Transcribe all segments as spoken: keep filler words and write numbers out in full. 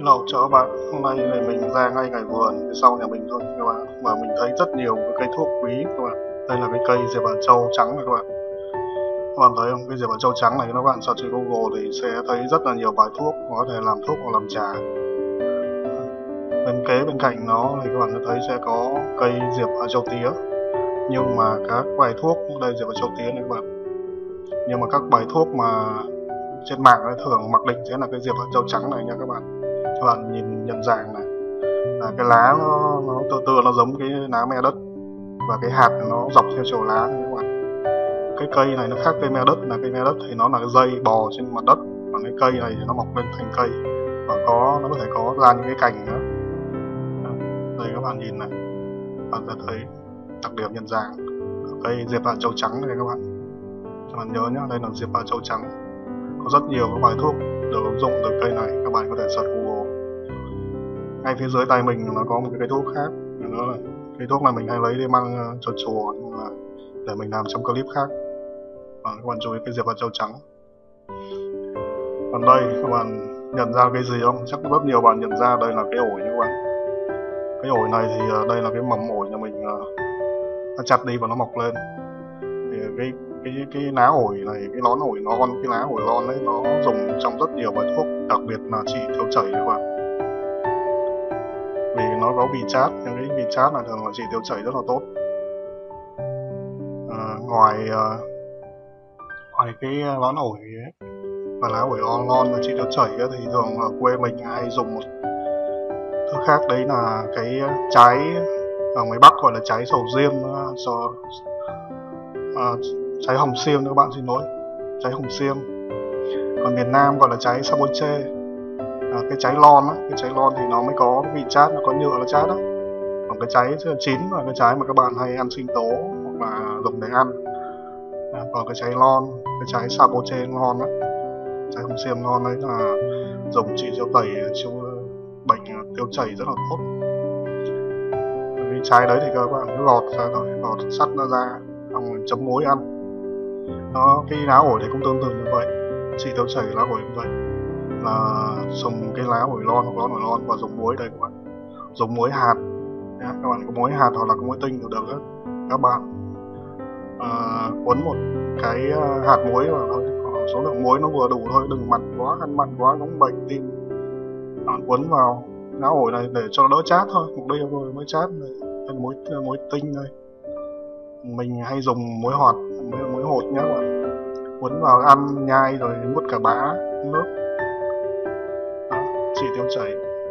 Xin lỗi chào các bạn, hôm nay này mình ra ngay ngoài vườn phía sau nhà mình thôi các bạn, mà mình thấy rất nhiều cái cây thuốc quý các bạn. Đây là cái cây diệp hạt châu trắng này các bạn. Các bạn thấy không? Cái diệp hạt châu trắng này các bạn search trên Google thì sẽ thấy rất là nhiều bài thuốc, có thể làm thuốc hoặc làm trà. Bên kế bên cạnh nó thì các bạn thấy sẽ có cây diệp hạt châu tía, nhưng mà các bài thuốc đây diệp hạt châu tía này các bạn, nhưng mà các bài thuốc mà trên mạng ấy, thường mặc định sẽ là cái diệp hạt châu trắng này nha các bạn. Các bạn nhìn nhận dạng này, là cái lá nó, nó từ từ nó giống cái lá me đất, và cái hạt nó dọc theo chiều lá này các bạn. Cái cây này nó khác cây me đất, là cây me đất thì nó là cái dây bò trên mặt đất, còn cái cây này thì nó mọc lên thành cây, và có nó có thể có ra những cái cành nữa. Đây các bạn nhìn này, bạn sẽ thấy đặc điểm nhận dạng cây diệp hạt châu trắng này các bạn. Các bạn nhớ nhá, đây là diệp hạt châu trắng. Có rất nhiều các bài thuốc được ứng dụng từ cây này, các bạn có thể search Google. Ngay phía dưới tay mình nó có một cái cây thuốc khác, đó là cây thuốc này mình hay lấy đi mang cho chùa, nhưng mà để mình làm trong clip khác. Và các bạn chú ý cái diệp hạt châu trắng. Còn đây các bạn nhận ra cái gì không? Chắc rất nhiều bạn nhận ra đây là cái ổi các bạn. Cái ổi này thì đây là cái mầm ổi nhà mình, nó chặt đi và nó mọc lên. Thì cái cái cái lá ổi này, cái lón ổi non, cái lá ổi non đấy, nó dùng trong rất nhiều bài thuốc, đặc biệt là trị tiêu chảy các bạn. Vì nó có vị chát, nhưng cái vị chát này thường là trị tiêu chảy rất là tốt. À, ngoài uh, ngoài cái lón ổi ấy, và lá ổi non non và trị tiêu chảy ấy, thì thường ở quê mình hay dùng một thứ khác, đấy là cái trái ở ngoài Bắc gọi là trái sầu riêng, so, uh, trái hồng xiêm các bạn, xin lỗi, trái hồng xiêm. Còn miền Nam gọi là trái saboche. À, cái trái lon á, cái trái lon thì nó mới có cái vị chát, nó có nhựa nó chát á. Còn cái trái chín là cái trái mà các bạn hay ăn sinh tố hoặc là dùng để ăn. À, còn cái trái lon, cái trái saboche lon á, trái hồng xiêm lon đấy là dùng trị tiêu tẩy, chữa bệnh tiêu chảy rất là tốt. Cái trái đấy thì các bạn cứ gọt ra thôi, gọt sắt nó ra, xong rồi chấm muối ăn. Nó cái lá ổi thì cũng tương tự như vậy, trị tiêu chảy lá ổi cũng vậy, là dùng cái lá ổi lon hoặc lon ổi lon và dùng muối đây các bạn, dùng muối hạt nha. Các bạn có muối hạt hoặc là có muối tinh đều được đó. Các bạn à, cuốn một cái hạt muối vào thôi, số lượng muối nó vừa đủ thôi, đừng mặn quá, ăn mặn quá cũng bệnh tim. Bạn cuốn vào lá ổi này để cho nó đỡ chát thôi, mục đích là mới chát này, đây là muối muối tinh đây. Mình hay dùng muối hoạt, muối, muối hột nhé các bạn. Cuốn vào ăn nhai rồi nuốt cả bã nước. Đó, trị tiêu chảy.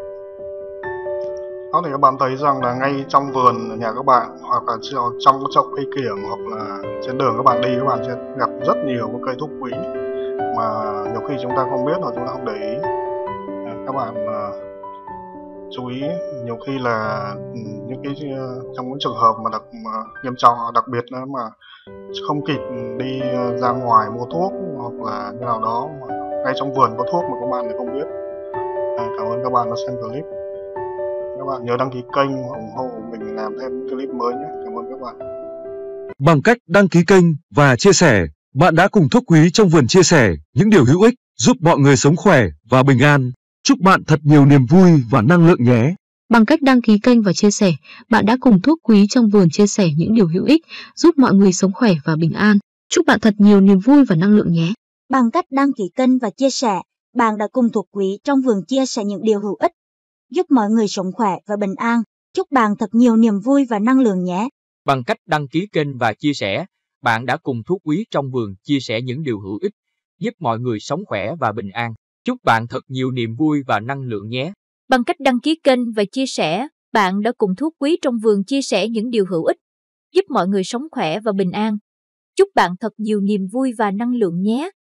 Đó thì các bạn thấy rằng là ngay trong vườn nhà các bạn, hoặc là trong cái chậu cây kiểng, hoặc là trên đường các bạn đi, các bạn sẽ gặp rất nhiều cái cây thuốc quý mà nhiều khi chúng ta không biết hoặc chúng ta không để ý. Các bạn uh, chú ý, nhiều khi là những cái trong những trường hợp mà đặc mà nghiêm trọng, đặc biệt là mà không kịp đi ra ngoài mua thuốc hoặc là như nào đó, mà ngay trong vườn có thuốc mà các bạn thì không biết. À, cảm ơn các bạn đã xem clip. Các bạn nhớ đăng ký kênh ủng hộ mình làm thêm clip mới nhé. Cảm ơn các bạn. Bằng cách đăng ký kênh và chia sẻ, bạn đã cùng Thuốc Quý trong vườn chia sẻ những điều hữu ích giúp mọi người sống khỏe và bình an. Chúc bạn thật nhiều niềm vui và năng lượng nhé. Bằng cách đăng ký kênh và chia sẻ, bạn đã cùng Thuốc Quý trong vườn chia sẻ những điều hữu ích giúp mọi người sống khỏe và bình an. Chúc bạn thật nhiều niềm vui và năng lượng nhé. Bằng cách đăng ký kênh và chia sẻ, bạn đã cùng Thuốc Quý trong vườn chia sẻ những điều hữu ích giúp mọi người sống khỏe và bình an. Chúc bạn thật nhiều niềm vui và năng lượng nhé. Bằng cách đăng ký kênh và chia sẻ, bạn đã cùng Thuốc Quý trong vườn chia sẻ những điều hữu ích giúp mọi người sống khỏe và bình an. Chúc bạn thật nhiều niềm vui và năng lượng nhé. Bằng cách đăng ký kênh và chia sẻ, bạn đã cùng Thuốc Quý trong vườn chia sẻ những điều hữu ích giúp mọi người sống khỏe và bình an. Chúc bạn thật nhiều niềm vui và năng lượng nhé.